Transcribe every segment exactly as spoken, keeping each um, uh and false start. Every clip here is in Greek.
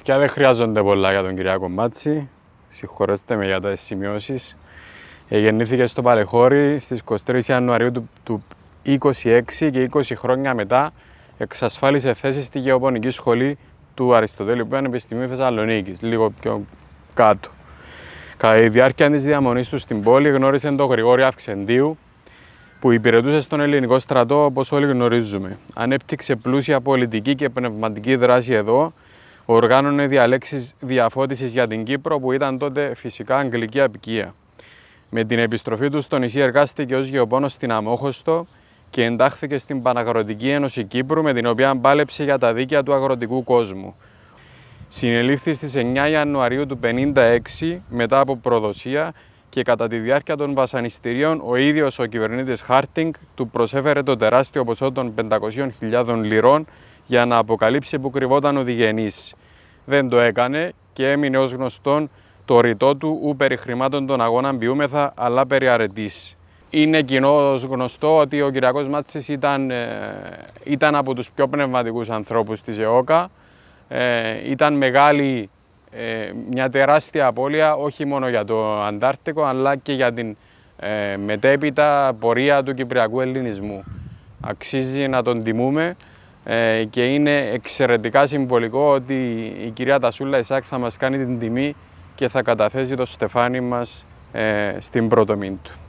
Παιδιά, δεν χρειάζονται πολλά για τον Κυριάκο Μάτση. Συγχωρέστε με για τις σημειώσεις. Γεννήθηκε στο Παλαιχώρι στις είκοσι τρεις Ιανουαρίου του, του είκοσι έξι και είκοσι χρόνια μετά εξασφάλισε θέση στη Γεωπονική Σχολή του Αριστοτέλειου Πανεπιστημίου Θεσσαλονίκης, λίγο πιο κάτω. Κατά τη διάρκεια της διαμονής του στην πόλη γνώρισε τον Γρηγόρη Αυξεντίου, που υπηρετούσε στον ελληνικό στρατό, όπως όλοι γνωρίζουμε. Ανέπτυξε πλούσια πολιτική και πνευματική δράση εδώ, οργάνωνε διαλέξεις διαφώτισης για την Κύπρο, που ήταν τότε φυσικά αγγλική αποικία. Με την επιστροφή του στο νησί εργάστηκε ως γεωπόνος στην Αμόχωστο και εντάχθηκε στην Παναγροτική Ένωση Κύπρου, με την οποία πάλεψε για τα δίκαια του αγροτικού κόσμου. Συνελήφθη στις εννιά Ιανουαρίου του χίλια εννιακόσια πενήντα έξι μετά από προδοσία και κατά τη διάρκεια των βασανιστήριων ο ίδιος ο κυβερνήτης Χάρτινγκ του προσέφερε το τεράστιο ποσό των πεντακοσίων χιλιάδων λιρών για να αποκαλύψει που κρυβόταν ο διγενής. Δεν το έκανε και έμεινε ως γνωστόν το ρητό του «ου περί χρημάτων των αγώνων ποιούμεθα, αλλά περί αρετής». Είναι κοινώς γνωστό ότι ο Κυριακός Μάτσης ήταν, ε, ήταν από τους πιο πνευματικούς ανθρώπους της ΕΟΚΑ. Ε, ήταν μεγάλη, ε, μια τεράστια απώλεια, όχι μόνο για το Αντάρτικο, αλλά και για την ε, μετέπειτα πορεία του κυπριακού ελληνισμού. Αξίζει να τον τιμούμε ε, και είναι εξαιρετικά συμβολικό ότι η κυρία Τασούλα Ισάκ θα μας κάνει την τιμή και θα καταθέσει το στεφάνι μας ε, στην πρωτομή του.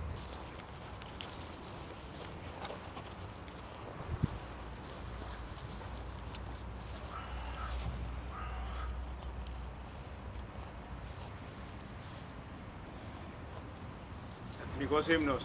Εθνικός ύμνος.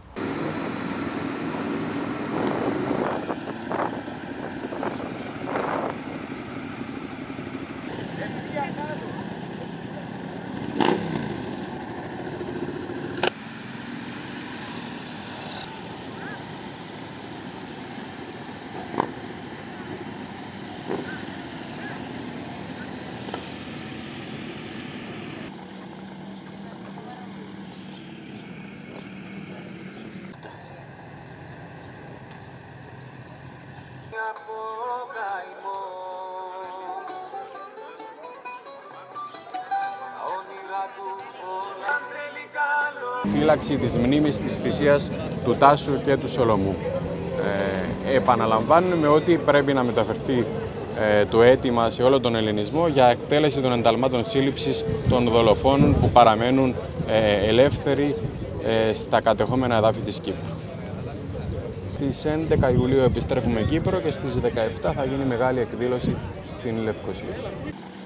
Φύλαξη της μνήμης της θυσίας του Τάσου και του Σολομού. Ε, επαναλαμβάνουμε ότι πρέπει να μεταφερθεί ε, το αίτημα σε όλο τον ελληνισμό για εκτέλεση των ενταλμάτων σύλληψης των δολοφόνων που παραμένουν ε, ελεύθεροι ε, στα κατεχόμενα εδάφη της Κύπρου. Στις έντεκα Ιουλίου επιστρέφουμε Κύπρο και στις δεκαεπτά θα γίνει μεγάλη εκδήλωση στην Λευκοσία.